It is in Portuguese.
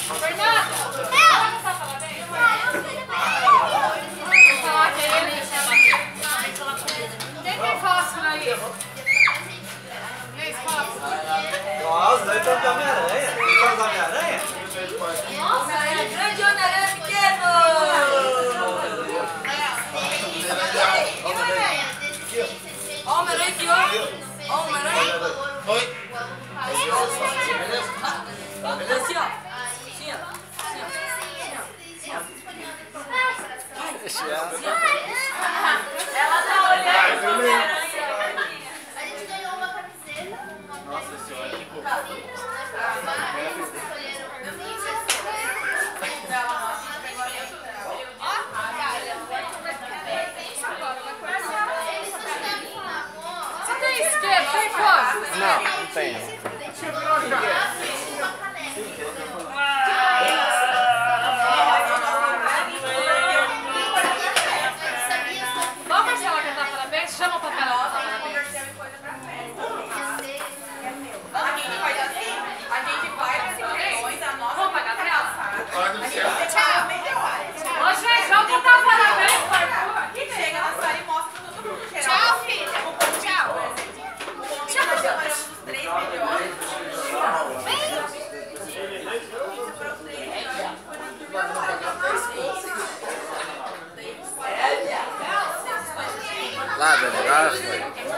Fernanda! Falar que ele... Quem tem fósforo aí? Tem fósforo? Nossa, nós estamos de Homem-Aranha. Estamos de Homem-Aranha? Nossa, é grande Homem-Aranha pequeno! Homem-Aranha aqui, ó. Homem-Aranha. Oi. Assim, ó. Assim, ó. Ela tá olhando. A gente ganhou uma camiseta. Nossa senhora, que pouco. Você tem isqueiro? Tem fósforo? Não, não tenho. Vamos, Marcela, cantar parabéns? Chama o papel. Vamos pagar tela? Hora do céu. Ô, gente, vamos cantar parabéns, Arthur. Chega na sala e mostra pra todo mundo. Tchau, filha. Tchau. Separamos os 3 melhores. Lá, Dani, lá foi.